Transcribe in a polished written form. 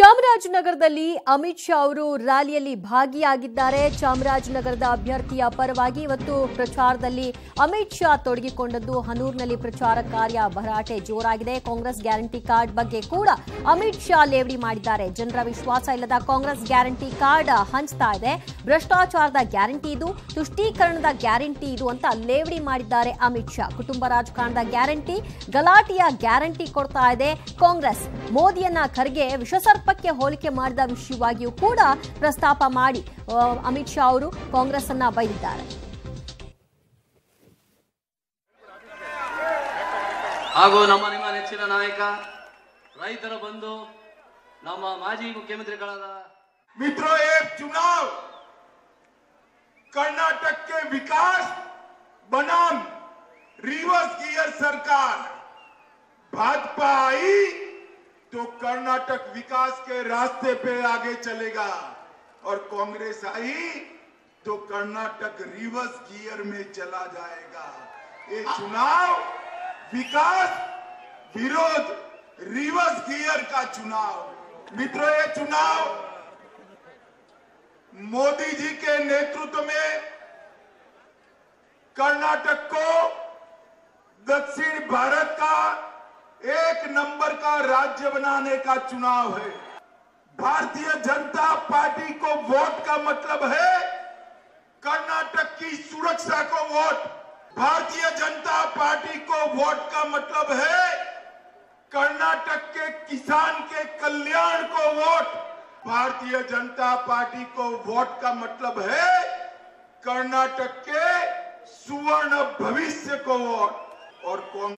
ಚಾಮರಾಜನಗರದಲ್ಲಿ ಅಮಿತ್ ಶಾ ಅವರು ರ್ಯಾಲಿಯಲ್ಲಿ ಭಾಗಿಯಾಗಿದ್ದಾರೆ. ಚಾಮರಾಜನಗರದ ಅಭ್ಯರ್ಥಿಯ ಪರವಾಗಿ ಇವತ್ತು ಪ್ರಚಾರದಲ್ಲಿ ಅಮಿತ್ ಶಾ ತೊಡಗಿಕೊಂಡದ್ದು. ಹನೂರಿನಲ್ಲಿ ಪ್ರಚಾರ ಕಾರ್ಯ ಭರಾಟೆ ಜೋರಾಗಿದೆ. ಕಾಂಗ್ರೆಸ್ ಗ್ಯಾರಂಟಿ ಕಾರ್ಡ್ ಬಗ್ಗೆ ಕೂಡ ಅಮಿತ್ ಶಾ ಲೇವಡಿ ಮಾಡಿದ್ದಾರೆ. ಜನರ ವಿಶ್ವಾಸ ಇಲ್ಲದ ಕಾಂಗ್ರೆಸ್ ಗ್ಯಾರಂಟಿ ಕಾರ್ಡ್ ಹಂಚ್ತಾ ಇದೆ, ಭ್ರಷ್ಟಾಚಾರದ ಗ್ಯಾರಂಟಿ ಇದು, ತುಷ್ಟೀಕರಣದ ಗ್ಯಾರಂಟಿ ಇದು ಅಂತ ಲೇವಡಿ ಮಾಡಿದ್ದಾರೆ ಅಮಿತ್ ಶಾ. ಕುಟುಂಬ ರಾಜಕಾರಣದ ಗ್ಯಾರಂಟಿ, ಗಲಾಟೆಯ ಗ್ಯಾರಂಟಿ ಕೊಡ್ತಾ ಇದೆ ಕಾಂಗ್ರೆಸ್. ಮೋದಿಯನ್ನ ಖರ್ಗೆ ವಿಷಸರ್ಪಕ್ಕೆ ಹೋಲಿಕೆ ಮಾಡಿದ ವಿಷಯವಾಗಿಯೂ ಕೂಡ ಪ್ರಸ್ತಾಪ ಮಾಡಿ ಅಮಿತ್ ಶಾ ಅವರು ಕಾಂಗ್ರೆಸ್ ಅನ್ನ ಬೈದಿದ್ದಾರೆ. ಹಾಗೂ ನಿಮ್ಮ ನೆಚ್ಚಿನ ನಾಯಕ, ರೈತರ ಬಂಧು, ನಮ್ಮ ಮಾಜಿ मुख्यमंत्रीಗಳಾದ मित्रों, एक चुनाव कर्नाटक के विकास बनाम रिवर्स गियर सरकार। भाजपा आई तो कर्नाटक विकास के रास्ते पे आगे चलेगा और कांग्रेस आई तो कर्नाटक रिवर्स गियर में चला जाएगा। ये चुनाव विकास विरोध रिवर्स गियर का चुनाव। मित्रों, ये चुनाव मोदी जी के नेतृत्व में कर्नाटक को दक्षिण भारत का एक नंबर का राज्य बनाने का चुनाव है। भारतीय जनता पार्टी को वोट का मतलब है कर्नाटक की सुरक्षा को वोट। भारतीय जनता पार्टी को वोट का मतलब है कर्नाटक के किसान के कल्याण को वोट। भारतीय जनता पार्टी को वोट का मतलब है कर्नाटक के सुवर्ण भविष्य को वोट। और